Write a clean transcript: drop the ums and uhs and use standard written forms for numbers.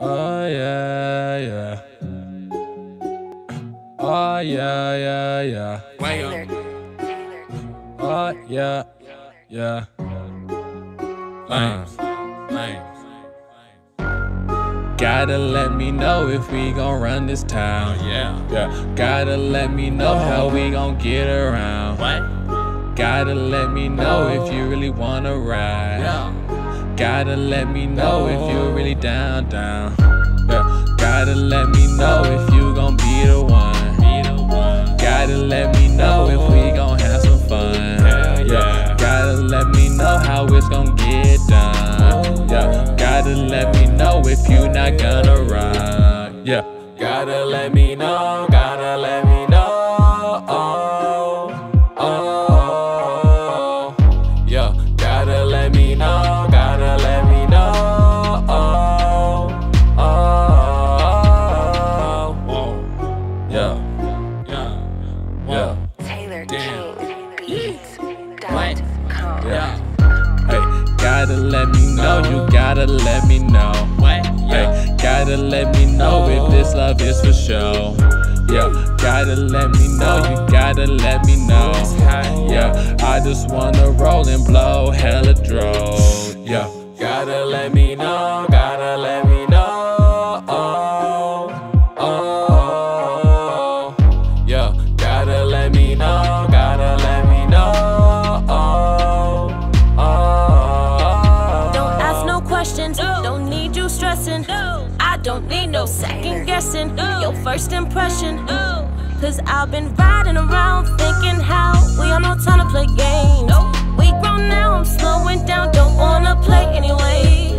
Oh yeah, yeah. Oh yeah, yeah, yeah. Oh yeah, yeah. Gotta let me know if we gon' run this town. Yeah. Gotta let me know how we gon' get around. Gotta let me know if you really wanna ride. Gotta let me know if you really down. Yeah. Gotta let me know if you gon' be the one. Gotta let me know if we gon' have some fun. Yeah. Gotta let me know how it's gon' get done. Yeah. Gotta let me know if you not gonna ride. Yeah. Gotta let me know. Gotta let me know. Yeah. Gotta let me know. Gotta let me know. Yeah. Yeah. Taylor King Beats. Yeah. Hey, gotta let me know, you gotta let me know. Hey, gotta let me know if this love is for sure. Yeah, gotta let me know, you gotta let me know. Yeah, I just wanna roll and blow hella dro. Yeah, gotta let me know, gotta let me know. Yeah, gotta let me know, gotta let me know. Don't ask no questions, don't need you stressing. I don't need no second guessing your first impression. Cause I've been riding around thinking how we have no time to play games. We grown now, I'm slowing down, don't wanna play anyway.